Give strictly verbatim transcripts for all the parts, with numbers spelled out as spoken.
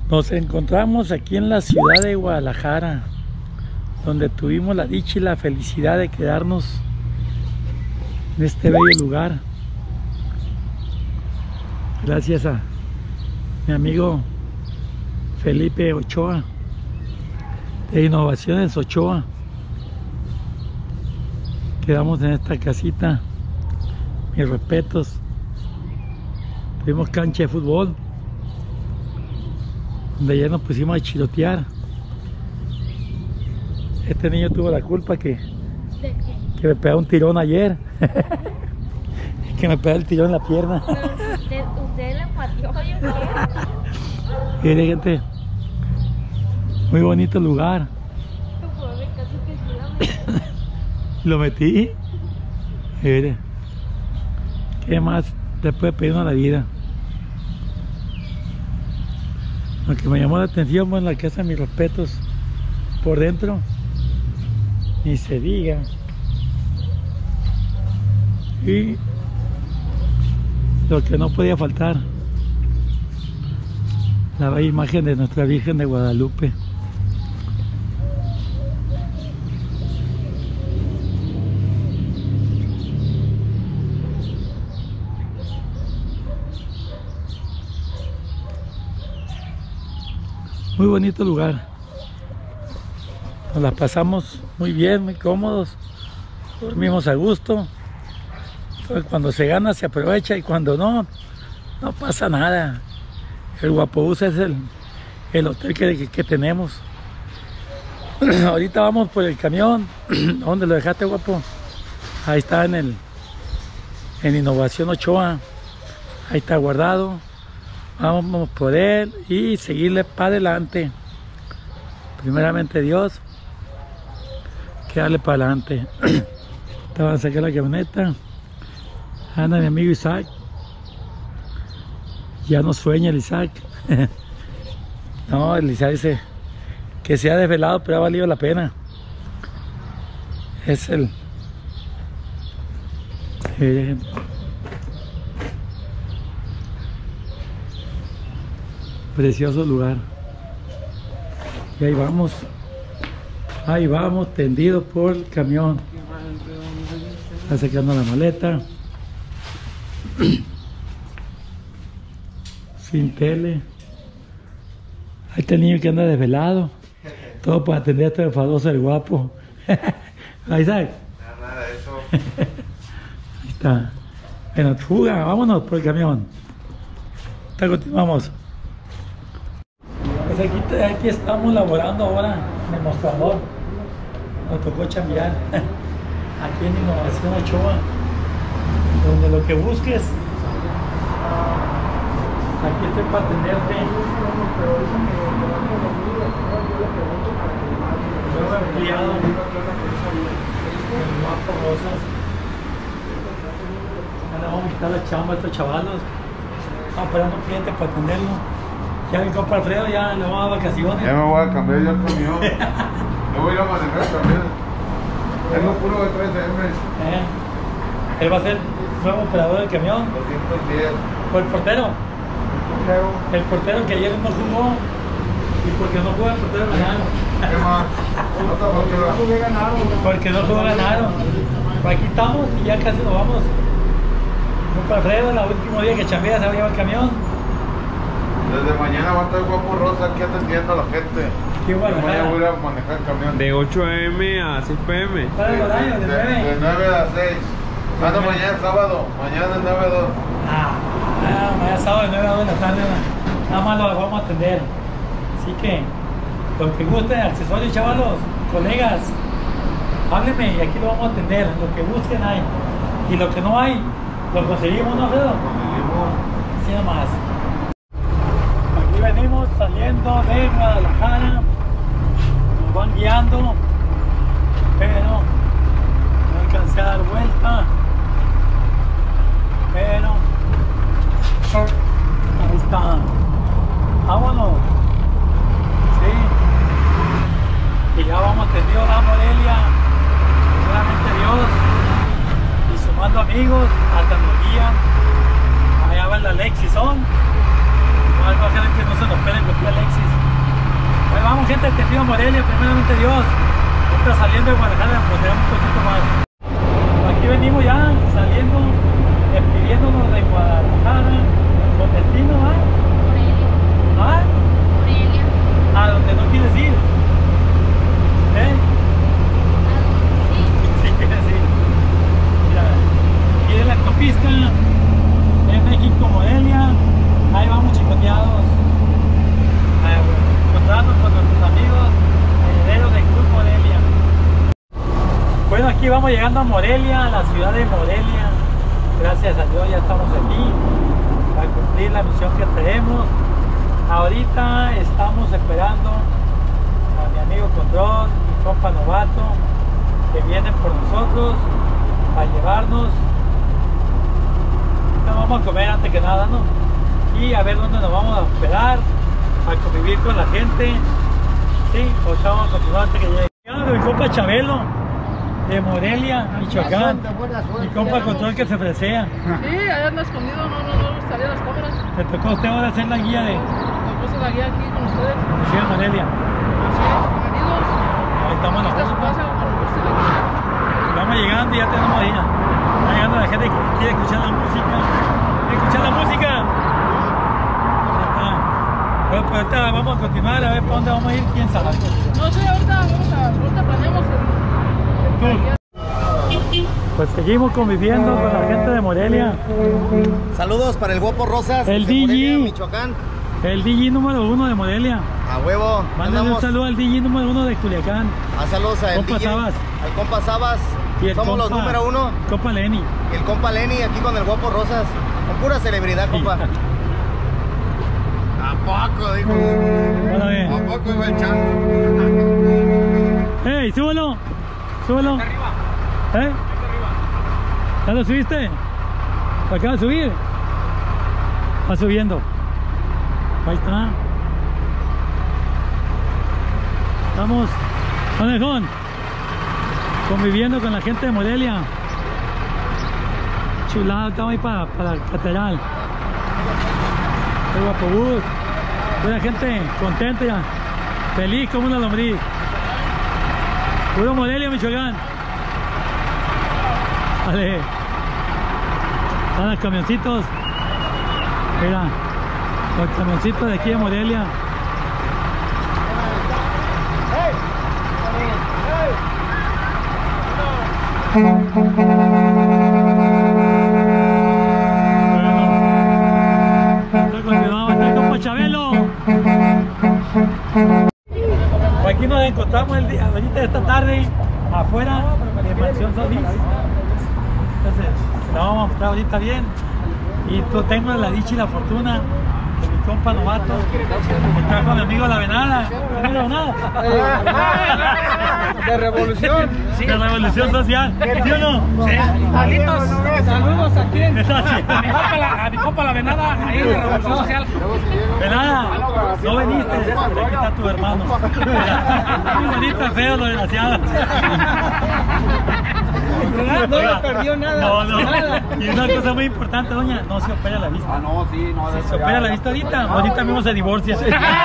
Nos encontramos aquí en la ciudad de Guadalajara, donde tuvimos la dicha y la felicidad de quedarnos en este bello lugar. Gracias a mi amigo Felipe Ochoa, de Innovaciones Ochoa. Quedamos en esta casita. Mis respetos. Tuvimos cancha de fútbol, donde ya nos pusimos a chirotear. Este niño tuvo la culpa que, ¿De qué? que me pegó un tirón ayer. Que me pegó el tirón en la pierna. Pero usted, usted le pateó, yo qué. Mire, gente, muy bonito lugar. Pobre, casi que sí la metí. Lo metí. Mire, ¿qué más te puede pedir uno a la vida? Lo que me llamó la atención fue en la casa, mis respetos, por dentro ni se diga. Y lo que no podía faltar, la bella imagen de nuestra Virgen de Guadalupe. Muy bonito lugar. Nos la pasamos muy bien, muy cómodos. Dormimos a gusto. Cuando se gana se aprovecha y cuando no, no pasa nada. El Guapobús es el, el hotel que, que tenemos. Ahorita vamos por el camión. ¿Dónde lo dejaste, guapo? Ahí está en el en Innovación Ochoa. Ahí está guardado. Vamos por él y seguirle para adelante. Primeramente Dios, que darle para adelante. Estaban a sacar la camioneta. Anda mi amigo Isaac. Ya no sueña el Isaac. No, el Isaac dice que se ha desvelado, pero ha valido la pena. Es el... Eh, precioso lugar. Y ahí vamos. Ahí vamos, tendidos por el camión. Está sacando la maleta. Sin tele. Ahí está el niño que anda desvelado. Todo para atender a este enfadoso el guapo. Ahí está. Nada, nada de eso. Ahí está. Bueno, fuga, vámonos por el camión. Ahorita continuamos. Pues aquí, aquí estamos laborando ahora en el mostrador. Nos tocó chambear aquí en Innovación Ochoa, donde lo que busques, aquí estoy para atenderte. Nuevo empleado, el guapo Rosas. Ahora vamos a quitar la chamba a estos chavalos. Estamos esperando un cliente para atenderlo. Ya mi compa Alfredo ya le vamos a dar vacaciones. Ya me voy a cambiar yo el camión. Yo voy a ir a manejar también. Tengo puro de tres eme. Eh, él va a ser nuevo operador del camión. doscientos diez. O el portero. El portero que ayer no jugó. Y porque no jugó el portero ganaron. ¿Qué más? Otra factura. Porque no jugó ganaron. Pues aquí estamos y ya casi nos vamos. Compa Alfredo, el último día que chambea se va a llevar el camión. Desde mañana va a estar Guapo Rosa aquí atendiendo a la gente. Aquí en Guadalajara. Mañana voy a ir a manejar el camión. De ocho a eme a seis pe eme. ¿Cuál es el horario? ¿De De, nueve? de nueve a seis. Ah, no, mañana es sábado. Mañana es nueve a dos. Ah, ah, mañana sábado de nueve a dos de la tarde. Nada más lo vamos a atender. Así que, lo que gusten, accesorios, chavalos, colegas, háblenme y aquí lo vamos a atender. Lo que busquen hay. Y lo que no hay, lo conseguimos, ¿no, Alfredo? Así nomás. Aquí venimos saliendo de Guadalajara. Nos van guiando, pero no alcancé a dar vuelta. Pero ahí está. Vámonos. Sí. Y ya vamos atendido a Morelia. Solamente Dios. Y sumando amigos, hasta nos guían. Allá va el Alexis son. No va a hacer que no se nos peleen con el Alexis. el destino Morelia, primeramente Dios. Ahorita saliendo de Guadalajara, pues tenemos un poquito más. Aquí venimos ya, saliendo, despidiéndonos de Guadalajara, con destino a... Morelia. ¿Ah? Morelia. A donde no quieres ir. ¿Eh? Sí. Sí, quieres ir. Mira, aquí en la autopista, en México, Morelia, ahí vamos chicoteados. Encontrarnos con nuestros amigos herederos del Club Morelia. Bueno, aquí vamos llegando a Morelia, a la ciudad de Morelia. Gracias a Dios ya estamos aquí para cumplir la misión que traemos. Ahorita estamos esperando a mi amigo Control, mi compa Novato, que vienen por nosotros a llevarnos. Nos vamos a comer antes que nada, ¿no? Y a ver dónde nos vamos a hospedar, a convivir con la gente. Sí, pues vamos a continuar antes que llegue. Mi compa Chabelo, de Morelia, Michoacán. Mi compa Control que se ofrecea. Sí, allá anda escondido, no, no, no le gustaría las cámaras. Le tocó a usted ahora hacer la guía de, Me puse la guía aquí con ustedes. de Ciudad Morelia. Así es, bienvenidos. Ahí estamos Esta es su nosotros. casa, cuando guste la guía. Vamos llegando y ya tenemos ahí. Está llegando la gente que quiere escuchar la música. ¿Quiere escuchar la música? Ya está. Bueno, pues ahorita vamos a continuar a ver para dónde vamos a ir, quién sabe. No sé, ahorita, vamos a, ahorita planeamos el, el guía. Pues seguimos conviviendo con la gente de Morelia. Saludos para el Guapo Rosas, El de D J. Morelia, Michoacán. El D J número uno de Morelia. A huevo. Mándale un Andamos. saludo al D J número uno de Culiacán. A saludos a el Compa D J, Sabas. al compa Sabas. Y el Somos los compa- número uno. Compa Lenny. Y el compa Lenny aquí con el Guapo Rosas. Con pura celebridad, compa. ¿A poco, dijo? Hola, ¿A bien. poco iba el chango? ¡Ey, súbelo! ¡Súbelo! ¿Eh? ¿Ya lo subiste? ¿Lo acabas de subir? Va subiendo. Ahí está. Estamos, Conejón, conviviendo con la gente de Morelia. Chulado, estamos ahí para, para la catedral. El guapo bus. Buena gente, contenta ya. Feliz como una lombriz. Puro Morelia, Michoacán. Vale. Están los camioncitos. Mira, los camioncitos de aquí de Morelia. Bueno, continuamos, está con Chabelo. Aquí nos encontramos el día, ahorita esta tarde afuera de Mansión Solís. Entonces, la vamos a mostrar ahorita bien. Y tú tengo la dicha y la fortuna de mi compa Novato, que trajo a mi amigo La Venada. ¿No la Venada? De revolución. De Revolución Social. ¿Sí o no? Sí. Malitos, saludos a quién. Gracias. A mi compa la, a mi compa la Venada, ahí de Revolución Social. Venada, no veniste, aquí está tu hermano. Muy bonito el feo, lo desgraciado. No le perdió nada. No, no. Nada. Y una cosa muy importante, doña, no se opera la vista. Ah, no, sí, no. Si se opera la vista ahorita, ahorita mismo se divorcia.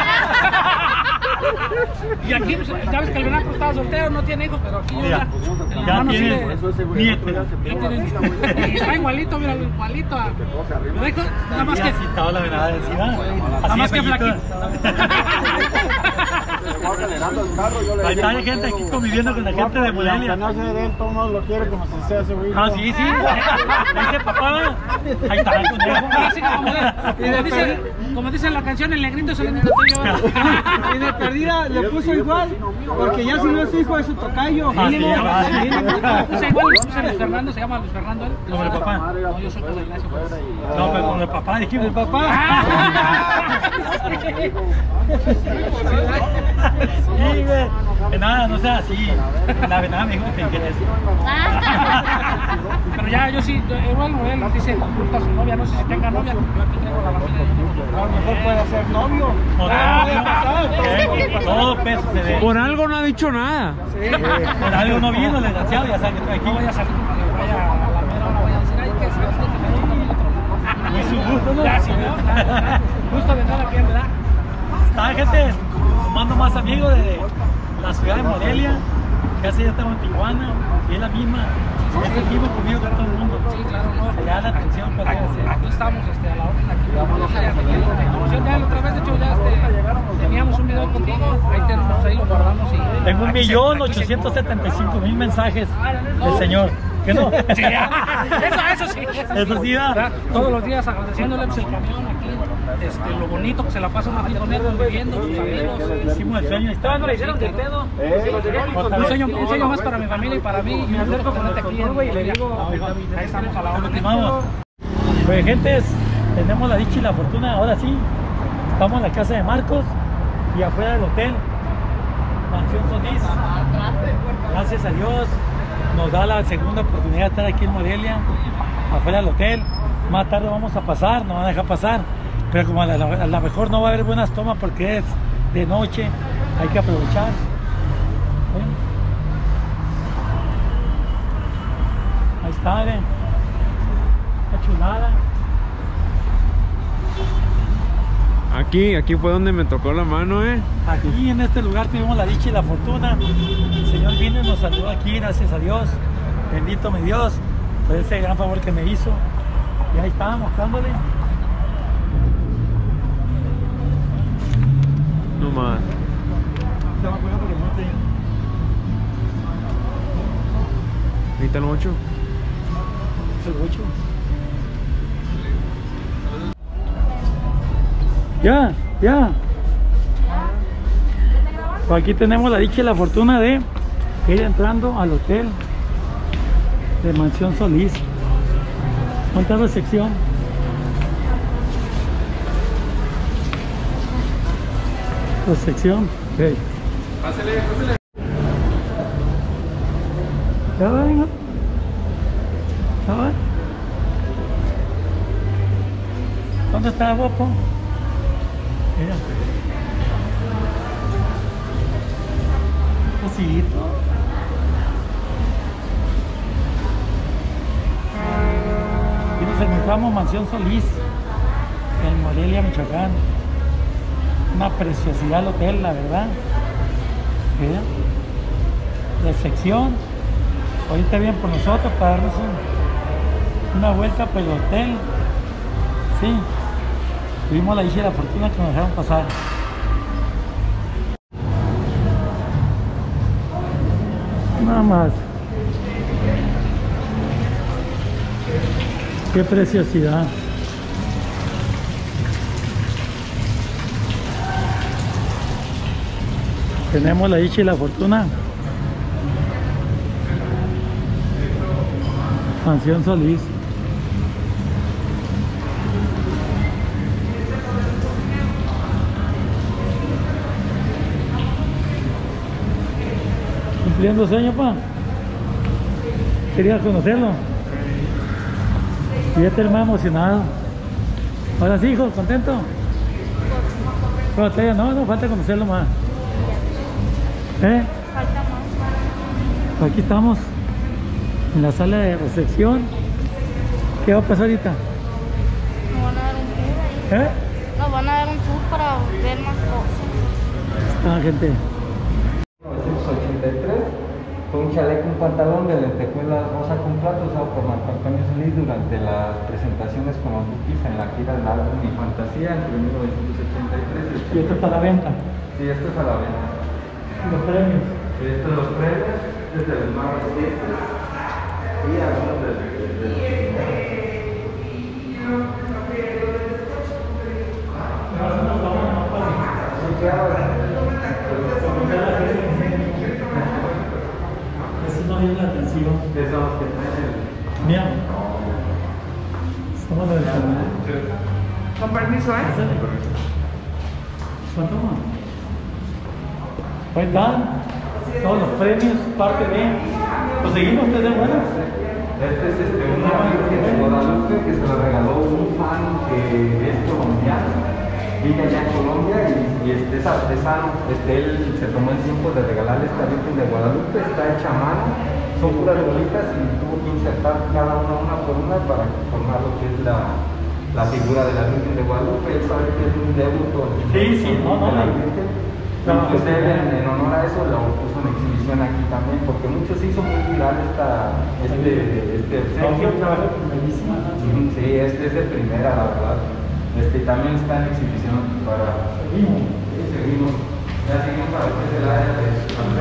Y aquí, pues, ya ves que el Venaco estaba soltero, no tiene hijos, pero aquí yo Ya, ya. el ya hermano sí tiene le- nietos. ya tiene- Y está igualito, mira, igualito. a- Me dijo, nada más Y que. así estaba La Venada encima. Nada más que flaquito. Ahí está la gente aquí conviviendo con la gente de Morelia. No se de él, todo el mundo lo quiere como si sea su hijo. Ah, sí, sí. Dice papá. Ahí está el conejo. Así como, como dice, como dice la canción, el negrito es el negrito tuyo. Y de perdida le puso igual, porque ya si no es su hijo es su tocayo. Ah, sí, ah, sí. Puse igual, puse Luis Fernando, se llama Luis Fernando él. Como el papá. No, yo soy con la iglesia, pues. No, pero con el papá dijimos. El papá. Sí, güey. Que nada, no sea así. La Venada me dijo que te quieres. Pero ya, yo sí, yo- igual no, él dice, oculta a su novia, no sé si tenga novia, yo aquí traigo la familia. A lo mejor puede ser novio. ¿Eh? Todo peso se ve. Por algo no ha dicho nada. Por algo no vino, el desgraciado, ya sabe que estoy aquí. No voy a salir, vaya a la mera hora, voy a decir, ay, que se me que me dijo el otro lado. Muy su gusto, ¿no? Ya, sí, ¿no? Ya, ya. Gusto de nada pierde, ¿verdad? Está, gente. tomando más amigos de la ciudad de Morelia. Casi ya estamos en Tijuana, y es la misma, es el mismo conmigo que todo el mundo. Sí, claro, no. Allá la atención para Aquí, aquí estamos, este, a la orden, aquí vamos a ya la otra vez, de hecho, ya este, teníamos un video contigo, ahí tenemos, ahí lo guardamos y... Tengo un millón ochocientos setenta y cinco mil mensajes del Señor. ¿Qué no? Sí, eso, eso sí. Eso sí, ¿verdad? Todos los días agradeciéndole pues, el camión aquí, este, lo bonito que se la pasa uno aquí con él, conviviendo, sus amigos. Hicimos el sueño. Todavía no le hicieron de pedo. Un sueño, un sueño más para mi familia y para mí. Y me acerco con este aquí en Morelia. Ahí estamos a la hora. Continuamos. Pues, gentes, tenemos la dicha y la fortuna. Ahora sí, estamos en la casa de Marcos y afuera del hotel Mansión Solís. Gracias a Dios nos da la segunda oportunidad de estar aquí en Morelia, afuera del hotel. Más tarde vamos a pasar, nos van a dejar pasar, pero como a lo mejor no va a haber buenas tomas porque es de noche, hay que aprovechar. ¿Eh? Ahí está, ¿eh? Una chulada. Aquí, aquí fue donde me tocó la mano, eh. Aquí en este lugar tuvimos la dicha y la fortuna. El Señor vino y nos saludó aquí, gracias a Dios. Bendito mi Dios por ese gran favor que me hizo. Y ahí estaba mostrándole. No más. Se me acuerdo porque no te... Ahorita el ocho. El ocho. Ya, ya. Pues aquí tenemos la dicha y la fortuna de ir entrando al hotel de Mansión Solís. ¿Cuánta recepción? Recepción. Okay. Pásale, pásale. Ya venga. Ya va. ¿Dónde está guapo? Mira. Cosito. Aquí nos encontramos Mansión Solís en Morelia, Michoacán. Una preciosidad el hotel, la verdad. Mira. Recepción. Ahorita bien por nosotros para darnos un, una vuelta por el hotel. Sí. Tuvimos la dicha y la fortuna que nos dejaron pasar. Nada más. Qué preciosidad. Tenemos la dicha y la fortuna. Mansión Solís. Cumpliendo sueño, pa. Quería conocerlo. Y este más emocionado. Ahora sí, hijo, ¿contento? No, todavía no, no falta conocerlo más. ¿Eh? Falta más. Pues aquí estamos en la sala de recepción. ¿Qué va a pasar ahorita? Nos van a dar un tour ahí. ¿Eh? Nos van a dar un tour para ver más cosas. Ah, gente. mil novecientos ochenta y tres fue un chaleco, un pantalón de lentejuela rosa con plato usado por Marco Antonio Solís durante las presentaciones con los Bukis en la gira del álbum Mi Fantasía entre mil novecientos ochenta y tres y Y esto está a la venta. Sí, esto es a la venta. Los premios. Sí, estos son los premios, desde los más recientes y algunos de Eso no viene la atención. esos que traen Mira. Somos los del canal. Con permiso, ¿eh? ¿Cuánto más? Ahí están todos los premios, parte de. Pues seguimos, ustedes de buenas. Este es este, una Virgen de Guadalupe que se la regaló un fan que es colombiano, vive allá en Colombia y, y este es artesano. Este, él se tomó el tiempo de regalarle esta Virgen de Guadalupe, está hecha a mano, son puras bolitas y tuvo que insertar cada una una por una para formar lo que es la, la figura de la Virgen de Guadalupe. Él sabe que es un débito. Sí, sí, no, no, de la no. Virgen. Entonces él en, en honor a eso lo puso en exhibición aquí también, porque mucho se hizo muy viral esta, este, este obsequio. Mm, Sí, este es de primera, la verdad. Este también está en exhibición para... Seguimos. Sí, seguimos. Ya seguimos para lo que es el área de...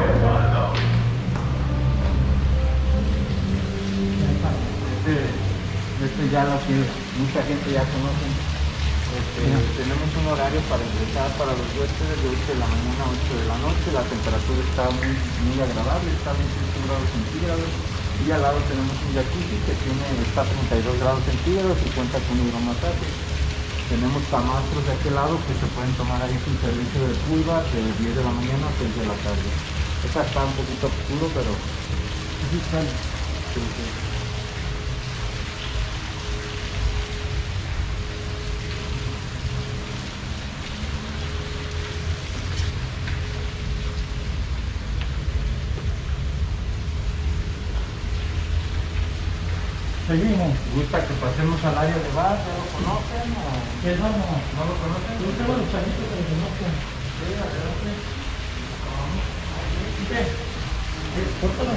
Este, este ya lo que mucha gente ya conoce. Este, tenemos un horario para ingresar para los huéspedes de ocho de la mañana a ocho de la noche. La temperatura está muy, muy agradable, está a veintiocho grados centígrados. Y al lado tenemos un jacuzzi que tiene, está a treinta y dos grados centígrados y cuenta con hidromasaje. Tenemos camastros de aquel lado que se pueden tomar ahí sin servicio de pulva de diez de la mañana a seis de la tarde. Esta está un poquito oscuro, pero... Sí, sí. Seguimos. ¿Gusta que pasemos al área de bar? ¿Ya lo conocen o ¿Qué no, no? no lo conocen? Yo tengo los chavitos que me conozcan. Sí, adelante. ¿Qué? ¿Qué? Córtalo.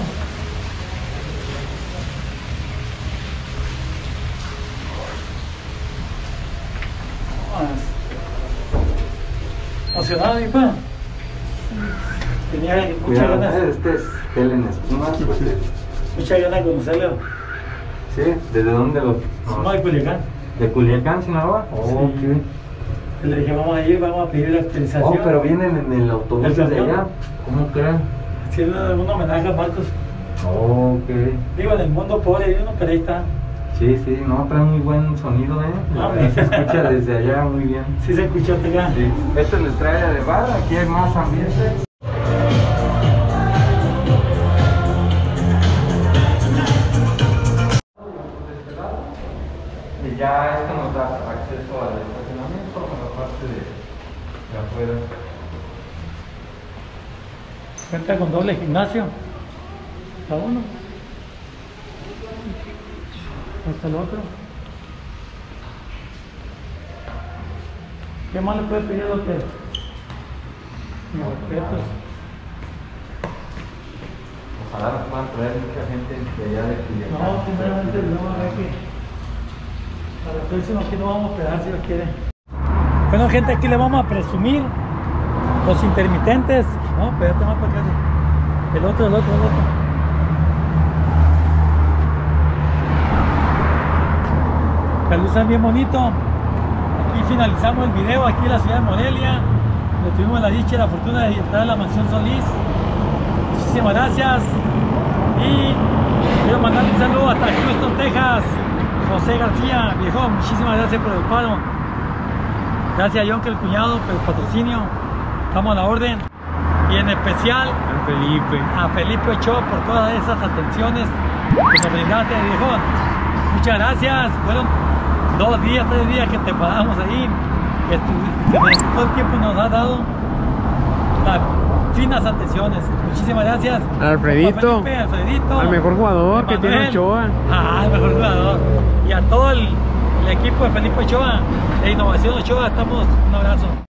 ¿Emocionado, mi pa? Tenía muchas Cuidado, ganas, este es gel en espuma. muchas ganas de conocerlo. Sí, ¿desde dónde lo...? Somos de Culiacán. ¿De Culiacán, Sinaloa? Oh, Sí. ok. Le dije, vamos a ir, vamos a pedir la autorización. Oh, pero vienen en el autobús ¿El de camión? allá. ¿Cómo creen? Haciendo un homenaje a Marcos. Oh, ok. Digo, en el mundo pobre hay uno, pero ahí está. Sí, sí, no, trae muy buen sonido, ¿eh? Ah, Y se escucha desde allá muy bien. Sí se escuchó acá. Sí. Esta es nuestra área de bar, aquí hay más ambiente. Y ya esto nos da acceso al estacionamiento por la parte de, de afuera. Cuenta con doble gimnasio. Cada uno. Hasta el otro. ¿Qué más le puede pedir al hotel? Mis respetos. Ojalá nos puedan traer mucha gente de allá de Culiacán. No, primeramente no, a ver que para la próxima aquí no vamos a quedar si lo quiere. Bueno, gente, aquí le vamos a presumir los intermitentes. No, espérate más para acá. El otro, el otro, el otro. Que lucen bien bonito. Aquí finalizamos el video, aquí en la ciudad de Morelia. Le tuvimos la dicha y la fortuna de entrar a la mansión Solís. Muchísimas gracias. Y quiero mandarle un saludo hasta Houston, Texas. José García, viejo, muchísimas gracias por el paro. Gracias a John, que el cuñado, por el patrocinio. Estamos a la orden. Y en especial A Felipe. a Felipe Ochoa por todas esas atenciones que nos brindaste, viejo. Muchas gracias. Fueron dos días, tres días que te paramos ahí. Que, tu, que todo el tiempo nos has dado las finas atenciones. Muchísimas gracias. Alfredito. A Felipe, Alfredito. Al mejor jugador que tiene Ochoa. Ah, el mejor jugador. Y a todo el, el equipo de Felipe Ochoa, de Innovación Ochoa, estamos un abrazo.